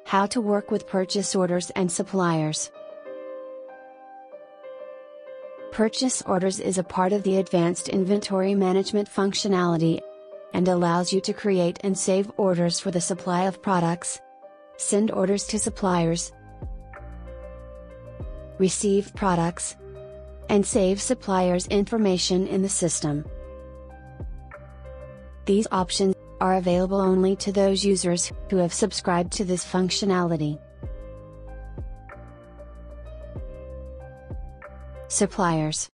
How to work with purchase orders and suppliers. Purchase orders is a part of the advanced inventory management functionality and allows you to create and save orders for the supply of products, send orders to suppliers, receive products, and save suppliers' information in the system. These options are available only to those users who have subscribed to this functionality. Suppliers.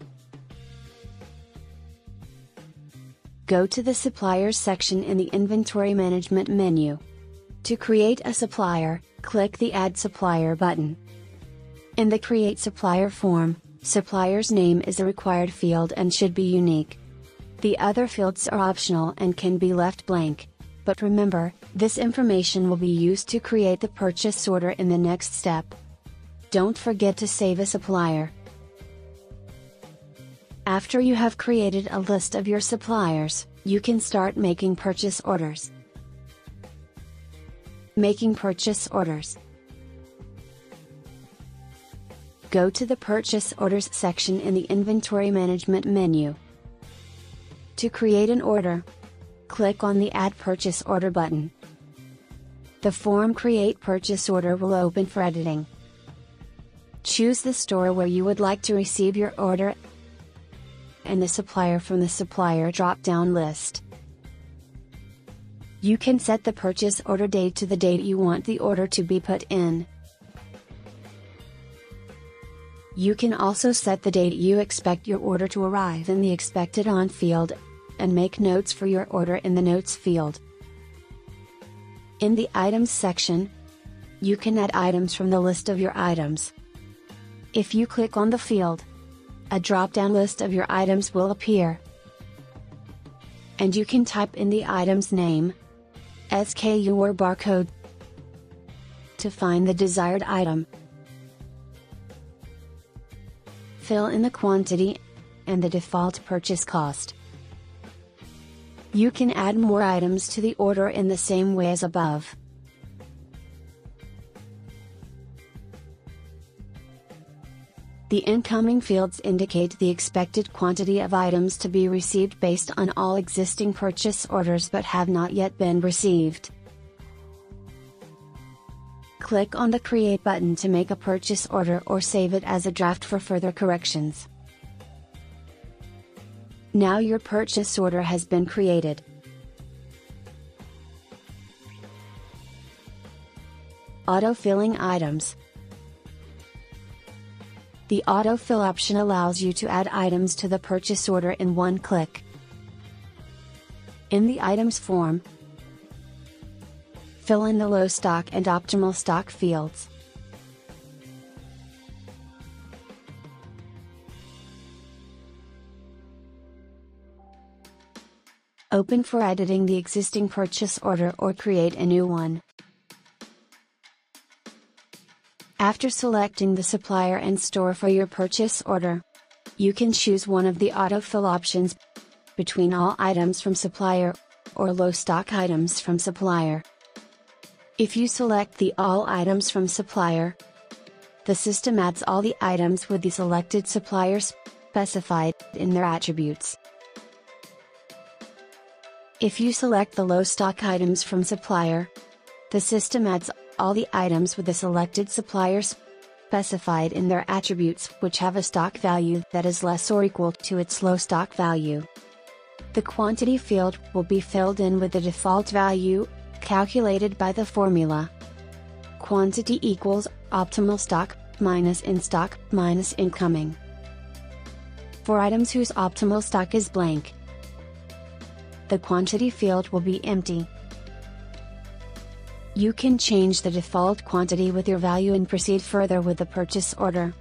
Go to the Suppliers section in the Inventory Management menu. To create a supplier, click the Add Supplier button. In the Create Supplier form, supplier's name is a required field and should be unique. The other fields are optional and can be left blank, but remember, this information will be used to create the purchase order in the next step. Don't forget to save a supplier. After you have created a list of your suppliers, you can start making purchase orders. Making purchase orders. Go to the Purchase Orders section in the Inventory Management menu. To create an order, click on the Add Purchase Order button. The form Create Purchase Order will open for editing. Choose the store where you would like to receive your order and the supplier from the supplier drop-down list. You can set the purchase order date to the date you want the order to be put in. You can also set the date you expect your order to arrive in the Expected On field, and make notes for your order in the Notes field. In the Items section, you can add items from the list of your items. If you click on the field, a drop-down list of your items will appear. And you can type in the item's name, SKU or barcode to find the desired item. Fill in the quantity and the default purchase cost. You can add more items to the order in the same way as above. The incoming fields indicate the expected quantity of items to be received based on all existing purchase orders but have not yet been received. Click on the Create button to make a purchase order or save it as a draft for further corrections. Now your purchase order has been created. Autofilling items. The autofill option allows you to add items to the purchase order in one click. In the items form, fill in the low stock and optimal stock fields. Open for editing the existing purchase order or create a new one. After selecting the supplier and store for your purchase order, you can choose one of the autofill options between all items from supplier or low stock items from supplier. If you select the all items from supplier, the system adds all the items with the selected supplier specified in their attributes. If you select the low stock items from supplier, the system adds all the items with the selected supplier specified in their attributes which have a stock value that is less or equal to its low stock value. The quantity field will be filled in with the default value, calculated by the formula quantity equals optimal stock minus in stock minus incoming. For items whose optimal stock is blank, the quantity field will be empty. You can change the default quantity with your value and proceed further with the purchase order.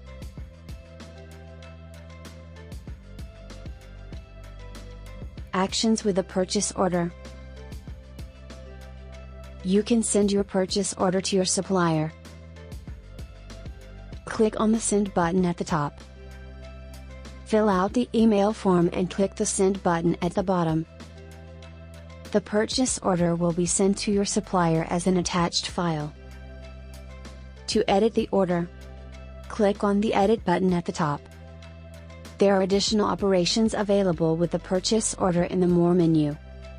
Actions with the purchase order. You can send your purchase order to your supplier. Click on the Send button at the top. Fill out the email form and click the Send button at the bottom. The purchase order will be sent to your supplier as an attached file. To edit the order, click on the Edit button at the top. There are additional operations available with the purchase order in the More menu.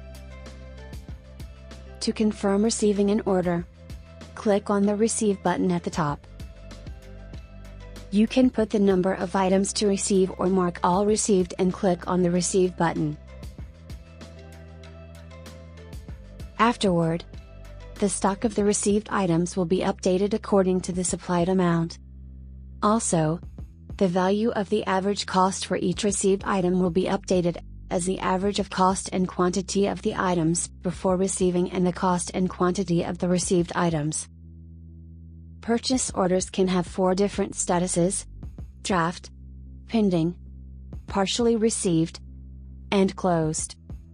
To confirm receiving an order, click on the Receive button at the top. You can put the number of items to receive or mark all received and click on the Receive button. Afterward, the stock of the received items will be updated according to the supplied amount. Also, the value of the average cost for each received item will be updated, as the average of cost and quantity of the items before receiving and the cost and quantity of the received items. Purchase orders can have 4 different statuses: draft, pending, partially received, and closed.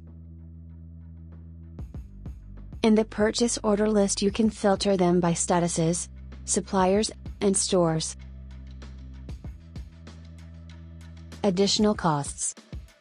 In the purchase order list you can filter them by statuses, suppliers, and stores. Additional costs.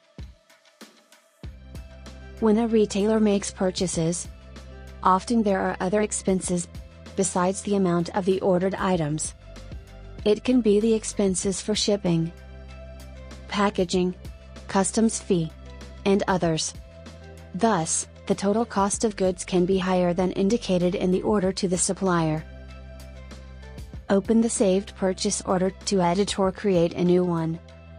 When a retailer makes purchases, often there are other expenses besides the amount of the ordered items. It can be the expenses for shipping, packaging, customs fee, and others. Thus, the total cost of goods can be higher than indicated in the order to the supplier. Open the saved purchase order to edit or create a new one.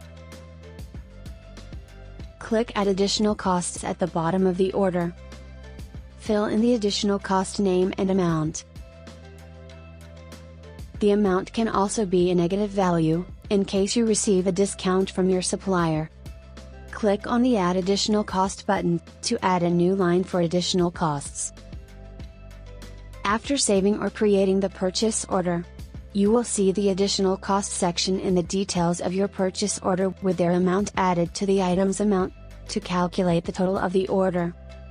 Click Add Additional Costs at the bottom of the order. Fill in the additional cost name and amount. The amount can also be a negative value, in case you receive a discount from your supplier. Click on the Add Additional Cost button to add a new line for additional costs. After saving or creating the purchase order, you will see the additional cost section in the details of your purchase order with their amount added to the item's amount, to calculate the total of the order.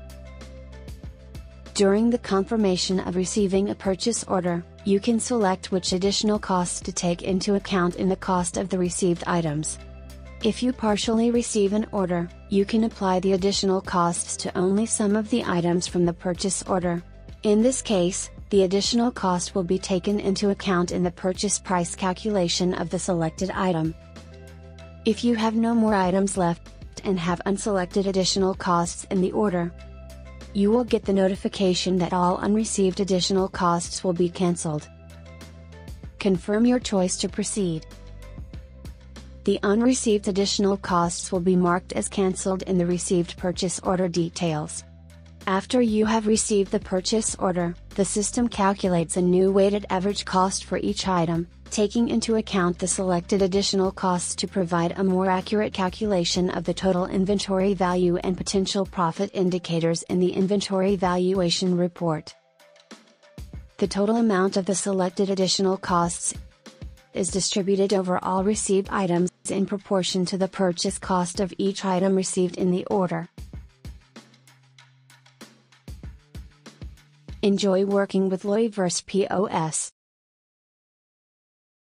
During the confirmation of receiving a purchase order, you can select which additional costs to take into account in the cost of the received items. If you partially receive an order, you can apply the additional costs to only some of the items from the purchase order. In this case, the additional cost will be taken into account in the purchase price calculation of the selected item. If you have no more items left, and have unselected additional costs in the order, you will get the notification that all unreceived additional costs will be cancelled. Confirm your choice to proceed. The unreceived additional costs will be marked as cancelled in the received purchase order details. After you have received the purchase order, the system calculates a new weighted average cost for each item, taking into account the selected additional costs to provide a more accurate calculation of the total inventory value and potential profit indicators in the inventory valuation report. The total amount of the selected additional costs is distributed over all received items in proportion to the purchase cost of each item received in the order. Enjoy working with Loyverse POS.